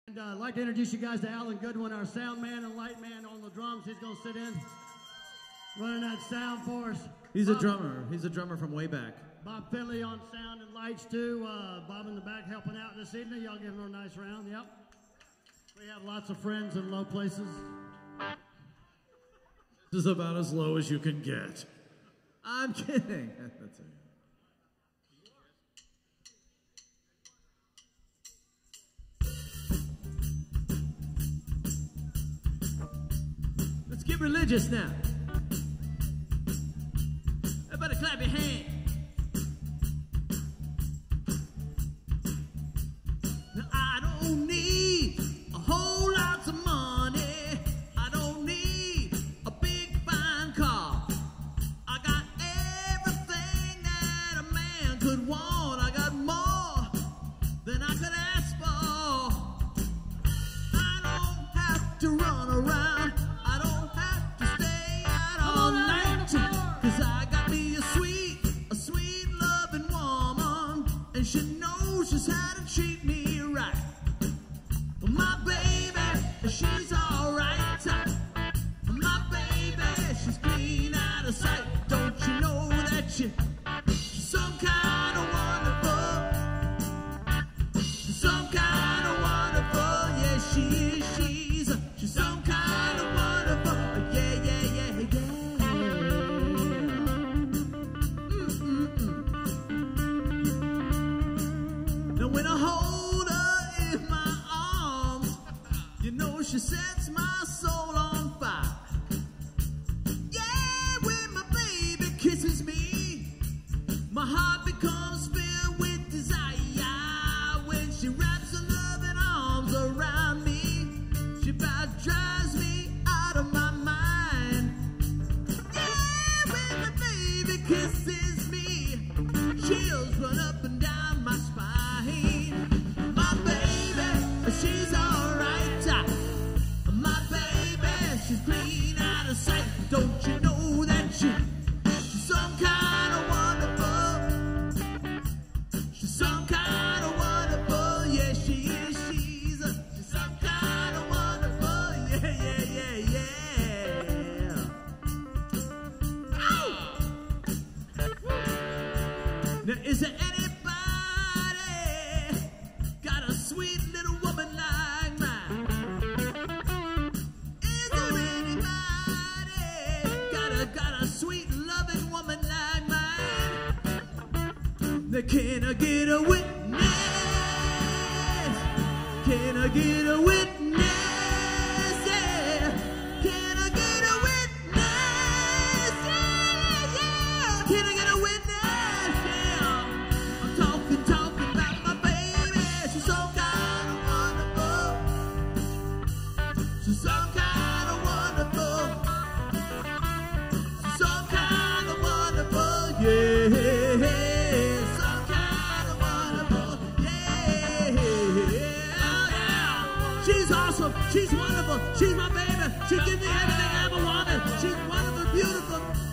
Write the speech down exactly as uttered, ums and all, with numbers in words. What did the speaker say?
And uh, I'd like to introduce you guys to Alan Goodwin, our sound man and light man on the drums. He's going to sit in, running that sound for us. He's Bob, a drummer. He's a drummer from way back. Bob Finley on sound and lights, too. Uh, Bob in the back helping out this evening. Y'all give him a nice round. Yep. We have lots of friends in low places. This is about as low as you can get. I'm kidding. That's it. Let's get religious now. Everybody clap your hands. Now I don't need a whole lot of money. I don't need a big fine car. I got everything that a man could want. I got more than I could ask for. I don't have to run around. I don't have to stay out all night. Cause I got me a sweet, a sweet loving woman. And she knows just how to treat me right. My baby, she's alright. My baby, she's clean out of sight. Don't you know that she, she's some kind of wonderful. She's some kind of wonderful. Yeah, she is. She's, she's some kind of wonderful. Yeah, yeah, yeah, yeah. Mm-mm-mm. Now when I hold her in my arms, you know she sets my soul on fire. Yeah, when my baby kisses me, my heart becomes filled with desire. When she wraps her loving arms around me, she about drives me out of my mind. Yeah, when my baby kisses me, chills run up and down my spine. My baby, she's alright. My baby, she's clean out of sight. Don't you know that she, she's some kind of wonderful. She's some kind of wonderful. Yeah, she is. She's, a, she's some kind of wonderful. Yeah, yeah, yeah, yeah. Ow! Now, is there anybody got a sweet little woman like mine? Is there anybody got a, got a sweet loving woman like mine? Now, can I get a witness? Can I get a witness? Yeah. Can I get a witness? Yeah, yeah. Can I get a witness? Yeah. I'm talking, talking about my baby. She's some kind of wonderful. She's some kind of wonderful. She's some kind of wonderful. Yeah. Some kind of wonderful. Yeah. Yeah. She's awesome. She's wonderful. She's my baby. She gives me everything I ever wanted. She's wonderful, beautiful.